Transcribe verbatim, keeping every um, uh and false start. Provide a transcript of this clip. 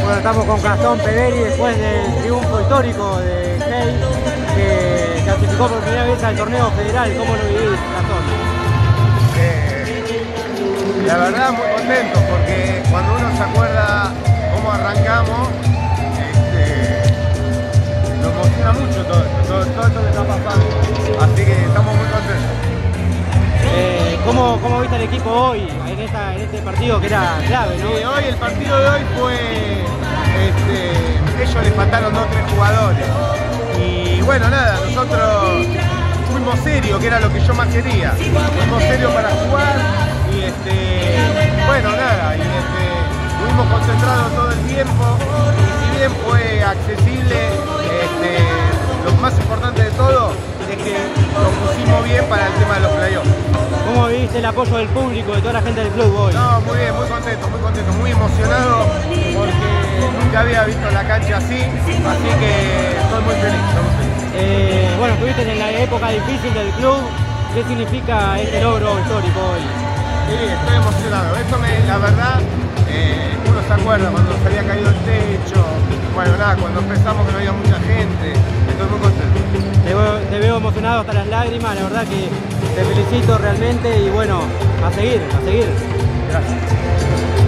Bueno, estamos con Gastón Pederi después del triunfo histórico de Hey, que clasificó por primera vez al torneo federal. ¿Cómo lo vivís, Gastón? Eh, la verdad muy contento, porque cuando uno se acuerda cómo arrancamos, este, nos emociona mucho todo esto, todo, todo esto que está pasando. Así que estamos muy contentos. Eh, ¿cómo, ¿Cómo viste al equipo hoy en, esta, en este partido que era clave, ¿no? Sí, hoy el partido de hoy fue, este, ellos les faltaron dos o tres jugadores. Y bueno, nada, nosotros fuimos serios, que era lo que yo más quería. Fuimos serios para jugar y este, bueno, nada, y este, estuvimos concentrados todo el tiempo. Y si bien fue accesible, este, lo más importante de todo es que lo pusimos bien para el tema de los playoffs. ¿Cómo viste el apoyo del público, de toda la gente del club hoy? No, muy bien, muy contento, muy contento, muy emocionado porque nunca había visto la cancha así, así que estoy muy feliz, estoy muy feliz. Eh, bueno, estuviste en la época difícil del club. ¿Qué significa este logro histórico hoy? Sí, estoy emocionado. Esto me, la verdad, eh, uno se acuerda cuando se había caído el techo, bueno, nada, cuando empezamos que no había mucha gente, estoy muy contento. Te veo, te veo emocionado hasta las lágrimas, la verdad que te felicito realmente y bueno, a seguir, a seguir. Gracias.